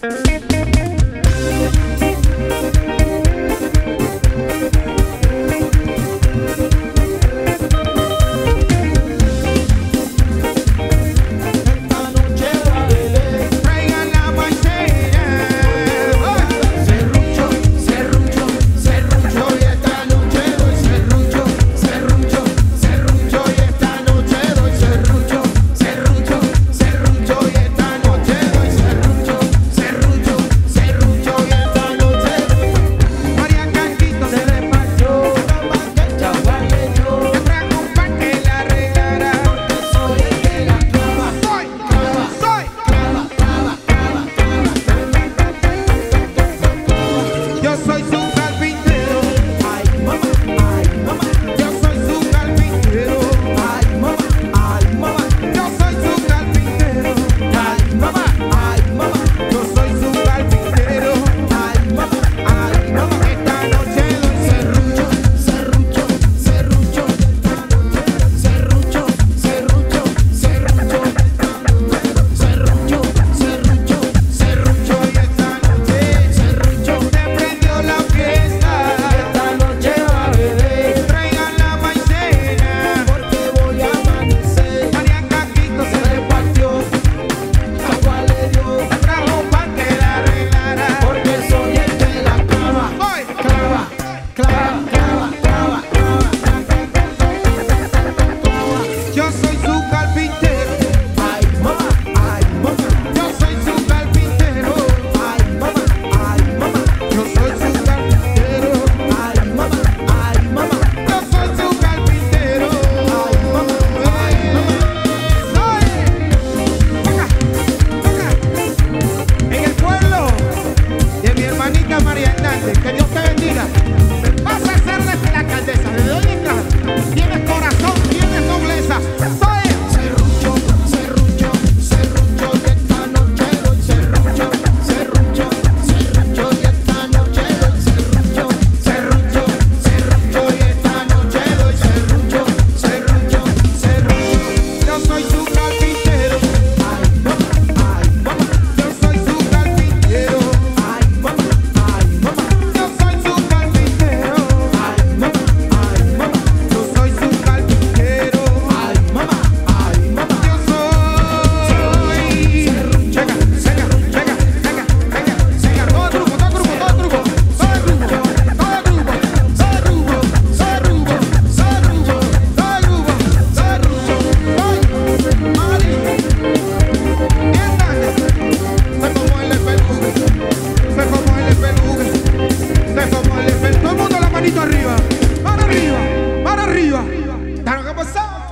Que Dios te bendiga. Vas a serle la alcaldesa. ¿De dónde entras? Tienes corazón, tienes nobleza. Soy serrucho, serrucho, serrucho. Y esta noche doy serrucho, serrucho, serrucho. Y esta noche doy serrucho, serrucho, serrucho. Y esta noche doy serrucho, serrucho, serrucho. Yo soy su carpintero. Ay, mamá, ay, mamá. Yo soy su carpintero. Ay, mamá, ay, mamá. Yo soy su carpintero. Ay, mamá, ay, mamá. Yo soy su carpintero. Ay, mamá, ay, mamá. Yo soy. Checa, checa, checa, checa, checa, checa. Todo truco, todo truco, todo truco, todo truco, todo truco, todo truco, todo truco, todo truco, todo truco, todo truco. Ay, Mari, bien grande. Se como el peluque, se como el peluque, se como el peluque. Todo el mundo la manito arriba, para arriba, para arriba. ¿Qué pasó?